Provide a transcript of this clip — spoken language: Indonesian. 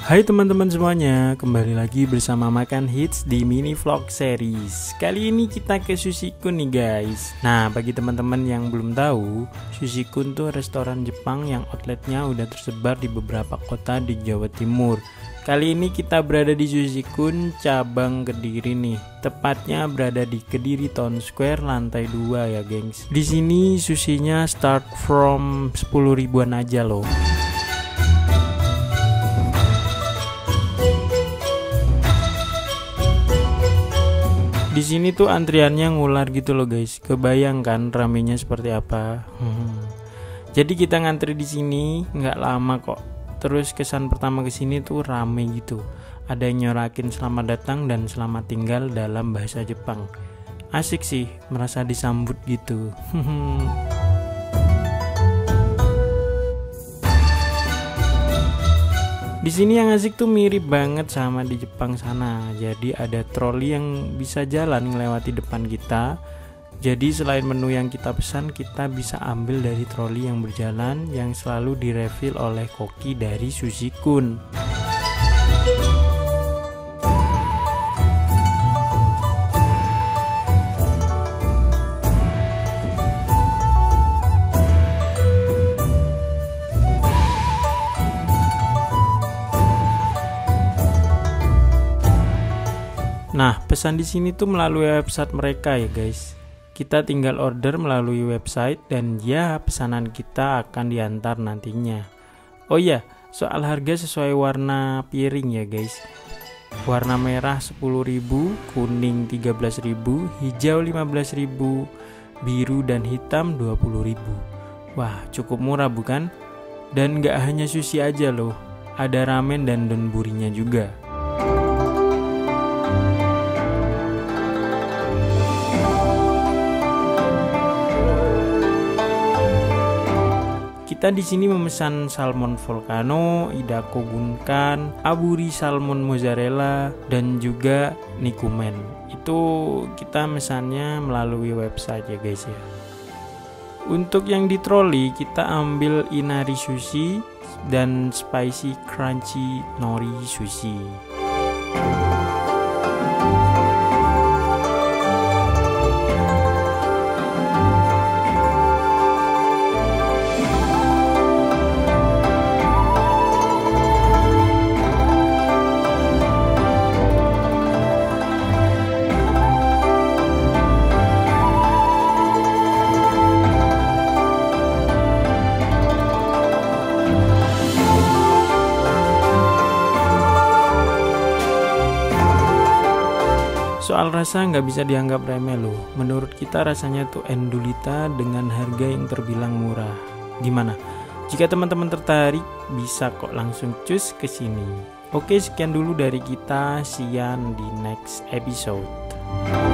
Hai teman-teman semuanya, kembali lagi bersama Makan Hits di mini vlog series. Kali ini kita ke Sushikun nih guys. Nah, bagi teman-teman yang belum tahu, Sushikun tuh restoran Jepang yang outletnya udah tersebar di beberapa kota di Jawa Timur. Kali ini kita berada di Sushikun cabang Kediri nih. Tepatnya berada di Kediri Town Square lantai 2 ya, gengs. Di sini sushinya start from 10 ribuan aja loh. Di sini tuh antriannya ngular gitu loh guys. Kebayangkan ramenya seperti apa. Jadi kita ngantri di sini nggak lama kok. Terus kesan pertama kesini tuh rame gitu. Ada yang nyorakin selamat datang dan selamat tinggal dalam bahasa Jepang. Asik sih, merasa disambut gitu. Di sini yang asik tuh mirip banget sama di Jepang sana. Jadi ada troli yang bisa jalan melewati depan kita. Jadi selain menu yang kita pesan, kita bisa ambil dari troli yang berjalan yang selalu direfill oleh koki dari Sushikun. Nah, pesan di sini tuh melalui website mereka ya guys. Kita tinggal order melalui website dan ya pesanan kita akan diantar nantinya. Oh iya, soal harga sesuai warna piring ya guys. Warna merah 10.000, kuning 13.000, hijau 15.000, biru dan hitam 20.000. Wah, cukup murah bukan? Dan gak hanya sushi aja loh, ada ramen dan donburinya juga. Kita di sini memesan salmon volcano, idako gunkan, aburi salmon mozzarella, dan juga nikumen. Itu kita mesannya melalui website ya guys ya. Untuk yang di troli kita ambil inari sushi dan spicy crunchy nori sushi. Soal rasa nggak bisa dianggap remeh loh. Menurut kita rasanya tuh endulita dengan harga yang terbilang murah. Gimana? Jika teman-teman tertarik, bisa kok langsung cus ke sini. Oke, sekian dulu dari kita. See you di next episode.